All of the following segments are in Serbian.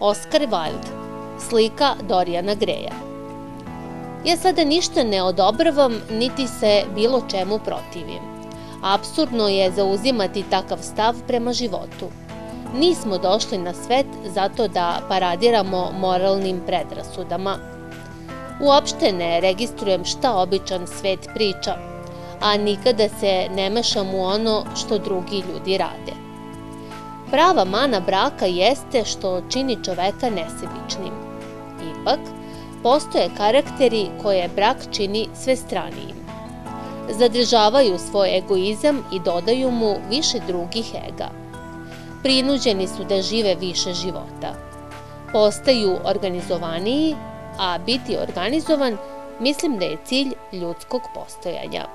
Oscar Wilde, slika Dorijana Greja. Ja sada ništa ne odobravam, niti se bilo čemu protivim. Apsurdno je zauzimati takav stav prema životu. Nismo došli na svet zato da paradiramo moralnim predrasudama. Uopšte ne registrujem šta običan svet priča, a nikada se ne mešam u ono što drugi ljudi rade. Prava mana braka jeste što čini čoveka nesebičnim. Ipak, postoje karakteri koje brak čini svestranijim. Zadržavaju svoj egoizam i dodaju mu više drugih ega. Prinuđeni su da žive više života. Postaju organizovaniji, a biti organizovan mislim da je cilj ljudskog postojanja.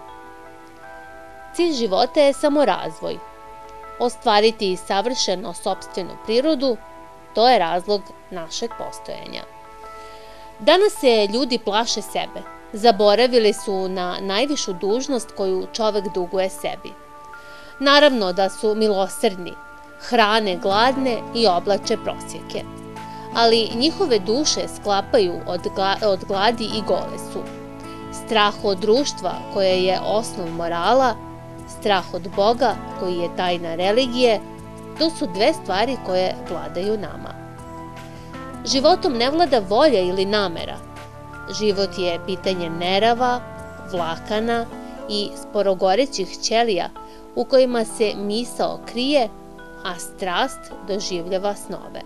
Cilj života je samo razvoj. Ostvariti savršeno sopstvenu prirodu, to je razlog našeg postojanja. Danas se ljudi plaše sebe. Zaboravili su na najvišu dužnost koju čovek duguje sebi. Naravno da su milosrdni, hrane gladne i oblače prosjake. Ali njihove duše sklapaju od gladi i gole su. Strah od društva koje je osnov morala, strah od Boga koji je tajna religije, to su dve stvari koje vladaju nama. Životom ne vlada volja ili namera. Život je pitanje nerava, vlakana i sporogorećih ćelija u kojima se misao krije, a strast doživljava snove.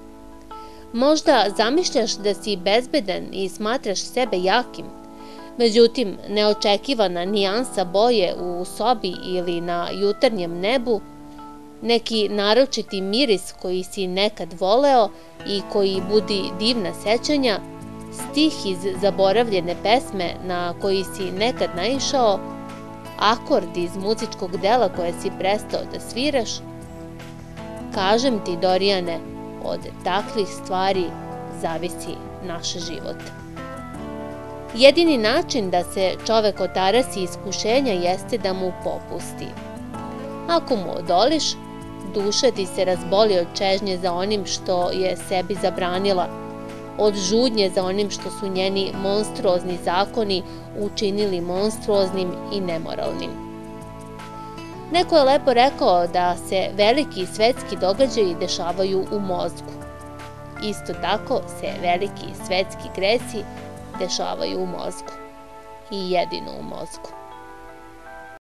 Možda zamišljaš da si bezbedan i smatraš sebe jakim, međutim, neočekivana nijansa boje u sobi ili na jutarnjem nebu, neki naročiti miris koji si nekad voleo i koji budi divna sećanja, stih iz zaboravljene pesme na koji si nekad naišao, akord iz muzičkog dela koje si prestao da sviraš, kažem ti, Dorijane, od takvih stvari zavisi naš život. Jedini način da se čovek otarasi iskušenja jeste da mu popusti. Ako mu odoliš, duša ti se razboli od čežnje za onim što je sebi zabranila, od žudnje za onim što su njeni monstruozni zakoni učinili monstruoznim i nemoralnim. Neko je lepo rekao da se veliki svetski događaji dešavaju u mozgu. Isto tako se veliki svetski gresi dešavaju u mozgu. I jedino u mozgu.